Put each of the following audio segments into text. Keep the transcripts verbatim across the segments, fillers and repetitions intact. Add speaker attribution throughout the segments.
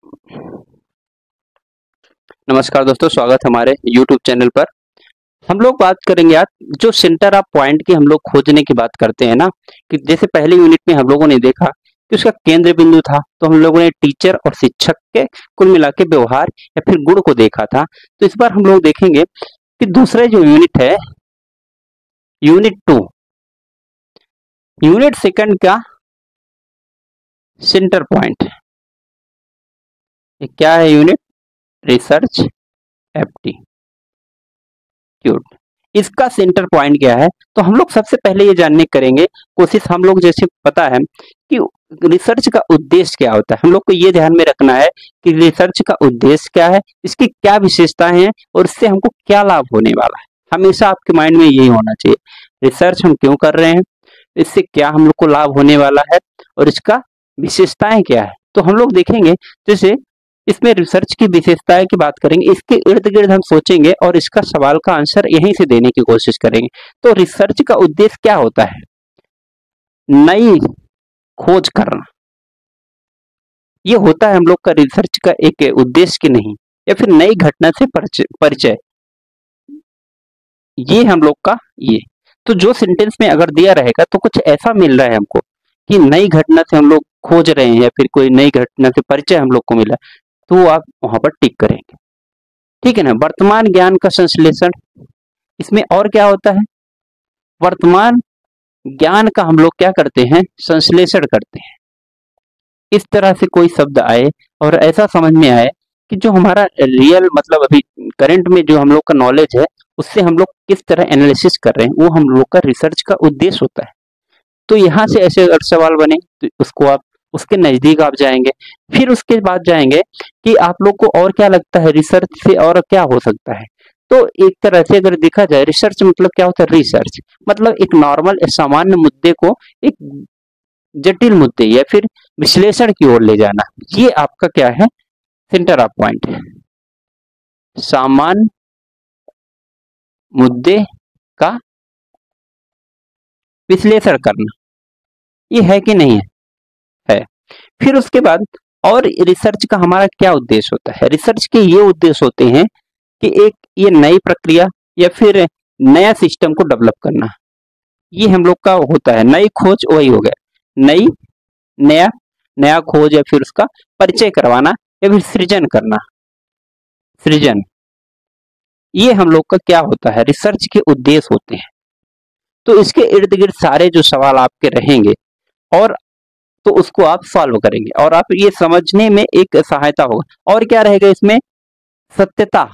Speaker 1: नमस्कार दोस्तों, स्वागत है हमारे यूट्यूब चैनल पर। हम लोग बात करेंगे आज जो सेंटर ऑफ पॉइंट की हम लोग खोजने की बात करते हैं ना, कि जैसे पहले यूनिट में हम लोगों ने देखा कि उसका केंद्र बिंदु था, तो हम लोगों ने टीचर और शिक्षक के कुल मिला के व्यवहार या फिर गुण को देखा था। तो इस बार हम लोग देखेंगे कि दूसरा जो यूनिट है, यूनिट टू, यूनिट सेकंड का सेंटर पॉइंट। ये क्या है यूनिट? Research aptitude. इसका सेंटर पॉइंट क्या है? तो हम लोग सबसे पहले ये जानने करेंगे कोशिश, हम लोग जैसे पता है कि रिसर्च का उद्देश्य क्या होता है। हम लोग को ये ध्यान में रखना है कि रिसर्च का उद्देश्य क्या है, इसकी क्या विशेषताएं हैं और इससे हमको क्या लाभ होने वाला है। हमेशा आपके माइंड में यही होना चाहिए, रिसर्च हम क्यों कर रहे हैं, इससे क्या हम लोग को लाभ होने वाला है और इसका विशेषताएं क्या है। तो हम लोग देखेंगे, जैसे इसमें रिसर्च की विशेषताएं की बात करेंगे, इसके इर्द गिर्द हम सोचेंगे और इसका सवाल का आंसर यहीं से देने की कोशिश करेंगे। तो रिसर्च का उद्देश्य क्या होता है? नई खोज करना, ये होता है हम लोग का रिसर्च का एक उद्देश्य की नहीं, या फिर नई घटना से परिचय परिचय ये हम लोग का ये। तो जो सेंटेंस में अगर दिया रहेगा तो कुछ ऐसा मिल रहा है हमको कि नई घटना से हम लोग खोज रहे हैं या फिर कोई नई घटना से परिचय हम लोग को मिला, तो आप वहां पर टिक करेंगे, ठीक है ना। वर्तमान ज्ञान का संश्लेषण, इसमें और क्या होता है? वर्तमान ज्ञान का हम लोग क्या करते हैं? संश्लेषण करते हैं। इस तरह से कोई शब्द आए और ऐसा समझ में आए कि जो हमारा रियल मतलब अभी करंट में जो हम लोग का नॉलेज है, उससे हम लोग किस तरह एनालिसिस कर रहे हैं, वो हम लोग का रिसर्च का उद्देश्य होता है। तो यहाँ से ऐसे अगर सवाल बने तो उसको आप उसके नजदीक आप जाएंगे। फिर उसके बाद जाएंगे कि आप लोग को और क्या लगता है रिसर्च से और क्या हो सकता है। तो एक तरह से अगर देखा जाए, रिसर्च मतलब क्या होता है? रिसर्च मतलब एक नॉर्मल सामान्य मुद्दे को एक जटिल मुद्दे या फिर विश्लेषण की ओर ले जाना, ये आपका क्या है? सेंटर ऑफ पॉइंट है। सामान्य मुद्दे का विश्लेषण करना, ये है कि नहीं है? है। फिर उसके बाद और रिसर्च का हमारा क्या उद्देश्य होता है? रिसर्च के ये उद्देश्य होते हैं कि एक ये नई प्रक्रिया या फिर नया सिस्टम को डेवलप करना, ये हम लोग का होता है। नई खोज वही हो गया, नई नया नया खोज या फिर उसका परिचय करवाना या फिर सृजन करना, सृजन, ये हम लोग का क्या होता है? रिसर्च के उद्देश्य होते हैं। तो इसके इर्द गिर्द सारे जो सवाल आपके रहेंगे और तो उसको आप सॉल्व करेंगे और आप ये समझने में एक सहायता होगा। और क्या रहेगा इसमें? सत्यता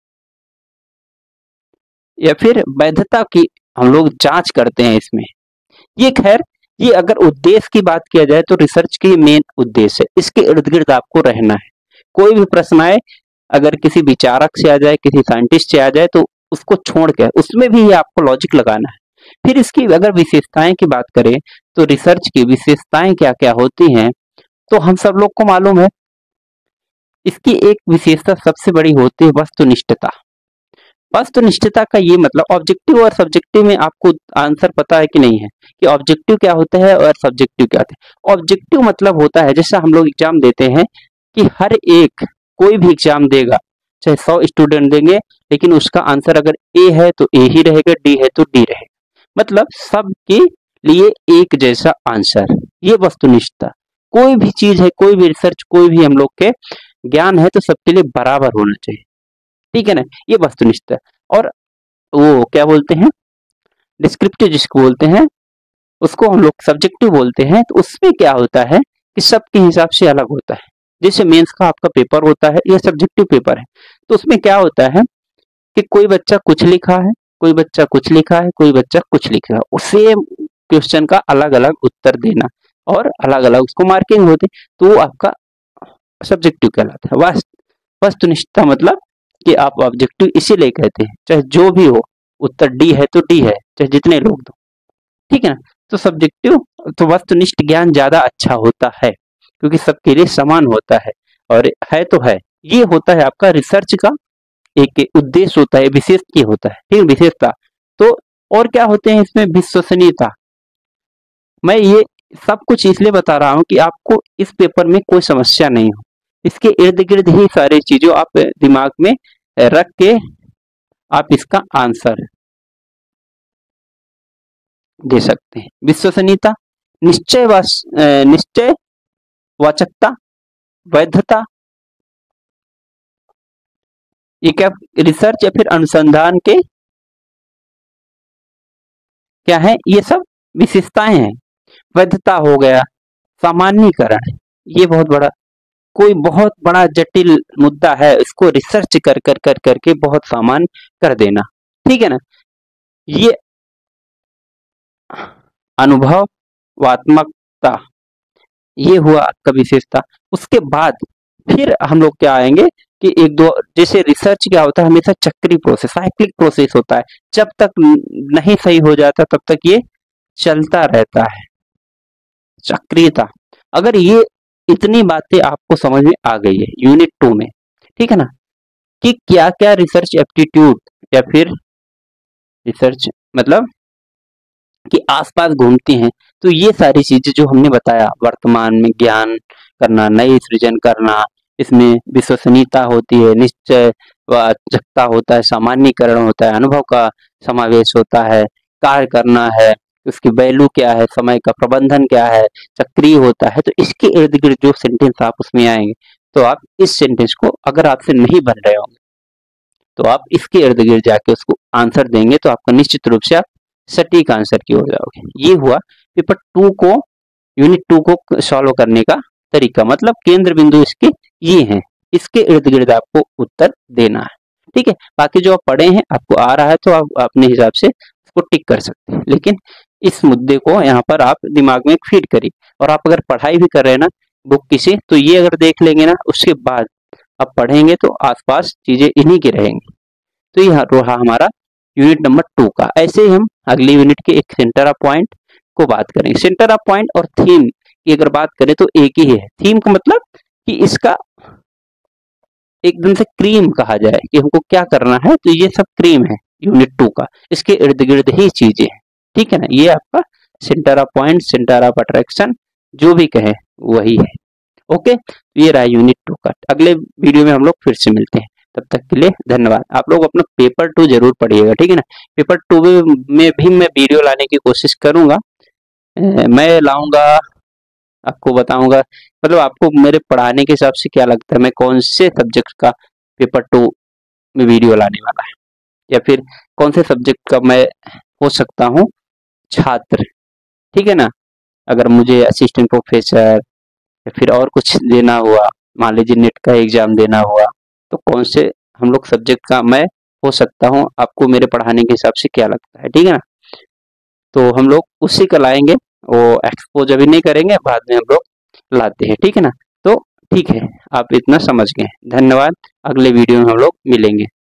Speaker 1: या फिर वैधता की हम लोग जांच करते हैं इसमें। ये खैर, ये अगर उद्देश्य की बात किया जाए तो रिसर्च की मेन उद्देश्य है, इसके इर्द गिर्द आपको रहना है। कोई भी प्रश्न आए, अगर किसी विचारक से आ जाए, किसी साइंटिस्ट से आ जाए, तो उसको छोड़ के उसमें भी ये आपको लॉजिक लगाना है। फिर इसकी अगर विशेषताएं की बात करें तो रिसर्च की विशेषताएं क्या क्या होती हैं, तो हम सब लोग को मालूम है। इसकी एक विशेषता सबसे बड़ी होती है वस्तुनिष्ठता। वस्तुनिष्ठता का ये मतलब, ऑब्जेक्टिव और सब्जेक्टिव में आपको आंसर पता है कि नहीं है कि ऑब्जेक्टिव क्या होता है और सब्जेक्टिव क्या होता है? ऑब्जेक्टिव मतलब होता है, जैसा हम लोग एग्जाम देते हैं कि हर एक कोई भी एग्जाम देगा, चाहे सौ स्टूडेंट देंगे, लेकिन उसका आंसर अगर ए है तो ए ही रहेगा, डी है तो डी रहेगा, मतलब सबके लिए एक जैसा आंसर। ये वस्तुनिष्ठता, कोई भी चीज है, कोई भी रिसर्च, कोई भी हम लोग के ज्ञान है, तो सबके लिए बराबर होना चाहिए, ठीक है ना। ये वस्तुनिष्ठता। और वो क्या बोलते हैं? डिस्क्रिप्टिव जिसको बोलते हैं, उसको हम लोग सब्जेक्टिव बोलते हैं। तो उसमें क्या होता है कि सबके हिसाब से अलग होता है। जैसे मेंस का आपका पेपर होता है, यह सब्जेक्टिव पेपर है, तो उसमें क्या होता है कि कोई बच्चा कुछ लिखा है, कोई बच्चा कुछ लिखा है, कोई बच्चा कुछ लिखा है, उसे क्वेश्चन का अलग अलग उत्तर देना और अलग अलग उसको मार्किंग होती, तो वो आपका सब्जेक्टिव कहलाता है। वस्तुनिष्ठता मतलब कि आप ऑब्जेक्टिव इसीलिए कहते हैं, चाहे जो भी हो, उत्तर डी है तो डी है, चाहे जितने लोग दो, ठीक है ना। तो सब्जेक्टिव, तो वस्तुनिष्ठ ज्ञान ज्यादा अच्छा होता है क्योंकि सबके लिए समान होता है और है तो है। ये होता है आपका रिसर्च का एक उद्देश्य होता है, विशेष की होता है, ठीक है, विशेषता। तो और क्या होते हैं इसमें? विश्वसनीयता। मैं ये सब कुछ इसलिए बता रहा हूं कि आपको इस पेपर में कोई समस्या नहीं हो, इसके इर्द गिर्द ही सारी चीजों आप दिमाग में रख के आप इसका आंसर दे सकते हैं। विश्वसनीयता, निश्चय वास निश्चय वाचकता, वैधता, ये क्या रिसर्च या फिर अनुसंधान के क्या है, ये सब विशेषताएं हैं। वैधता हो गया, सामान्यीकरण, ये बहुत बड़ा, कोई बहुत बड़ा जटिल मुद्दा है इसको रिसर्च कर कर कर करके बहुत सामान कर देना, ठीक है ना। ये अनुभवात्मकता, ये हुआ आपका विशेषता। उसके बाद फिर हम लोग क्या आएंगे कि एक दो, जैसे रिसर्च क्या होता है, हमेशा चक्री प्रोसेस, साइक्लिक प्रोसेस होता है। जब तक नहीं सही हो जाता तब तक ये चलता रहता है, चक्रीयता। अगर ये इतनी बातें आपको समझ में आ गई है यूनिट टू में, ठीक है ना, कि क्या क्या रिसर्च एप्टीट्यूड या फिर रिसर्च मतलब कि आसपास घूमती हैं, तो ये सारी चीजें जो हमने बताया, वर्तमान में ज्ञान करना, नए सृजन करना, इसमें विश्वसनीयता होती है, निश्चय वाचकता होता है, सामान्यीकरण होता है, अनुभव का समावेश होता है, कार्य करना है, उसकी वैल्यू क्या है, समय का प्रबंधन क्या है, सक्रिय होता है। तो इसके इर्द गिर्द जो सेंटेंस आप उसमें आएंगे, तो आप इस सेंटेंस को अगर आपसे नहीं बन रहे होंगे तो आप इसके इर्द गिर्द जाके उसको आंसर देंगे, तो आपका निश्चित रूप से आप सटीक आंसर की ओर जाओगे। ये हुआ पेपर टू को, यूनिट टू को सॉल्व करने का तरीका, मतलब केंद्र बिंदु इसके ये हैं, इसके इर्द गिर्द आपको उत्तर देना है, ठीक है। बाकी जो आप पढ़े हैं, आपको आ रहा है तो आप अपने हिसाब से उसको टिक कर सकते हैं, लेकिन इस मुद्दे को यहाँ पर आप दिमाग में फीड करिए। और आप अगर पढ़ाई भी कर रहे हैं ना बुक किसी, तो ये अगर देख लेंगे ना, उसके बाद आप पढ़ेंगे तो आसपास चीजें इन्हीं की रहेंगी। तो यह रहा हमारा यूनिट नंबर टू का। ऐसे ही हम अगली यूनिट के एक सेंटर ऑफ पॉइंट को बात करेंगे। सेंटर ऑफ पॉइंट और थीम की अगर बात करें तो एक ही है। थीम का मतलब कि इसका एकदम से क्रीम कहा जाए कि हमको क्या करना है, तो ये सब क्रीम है यूनिट टू का, इसके इर्द गिर्द ही चीजें हैं, ठीक है ना। ये आपका centre of point, centre of attraction, जो भी कहे वही है। ओके, ये रहा यूनिट टू का। अगले वीडियो में हम लोग फिर से मिलते हैं, तब तक के लिए धन्यवाद। आप लोग अपना पेपर टू जरूर पढ़िएगा, ठीक है ना। पेपर टू में भी मैं वीडियो लाने की कोशिश करूंगा, मैं लाऊंगा, आपको बताऊंगा, मतलब आपको मेरे पढ़ाने के हिसाब से क्या लगता है मैं कौन से सब्जेक्ट का पेपर टू में वीडियो लाने वाला है, या फिर कौन से सब्जेक्ट का मैं हो सकता हूँ छात्र, ठीक है ना। अगर मुझे असिस्टेंट प्रोफेसर या फिर और कुछ देना हुआ, मान लीजिए नेट का एग्जाम देना हुआ, तो कौन से हम लोग सब्जेक्ट का मैं हो सकता हूँ, आपको मेरे पढ़ाने के हिसाब से क्या लगता है, ठीक है ना। तो हम लोग उसी का लाएंगे, वो एक्सपोज अभी नहीं करेंगे, बाद में हम लोग लाते हैं, ठीक है ना। तो ठीक है, आप इतना समझ गए, धन्यवाद। अगले वीडियो में हम लोग मिलेंगे।